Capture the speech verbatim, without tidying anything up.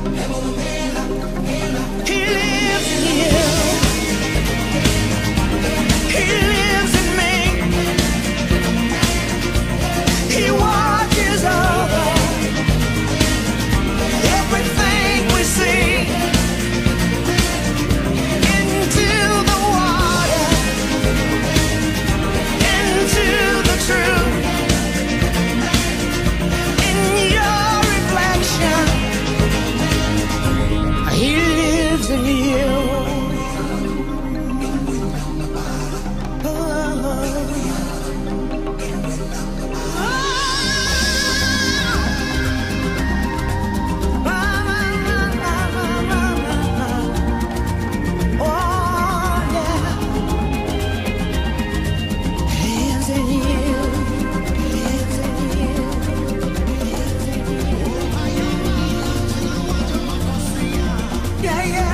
He lives in you. He lives in me. He watches over everything we see. Into the water, into the truth. In your reflection, He lives in you. Yeah, yeah.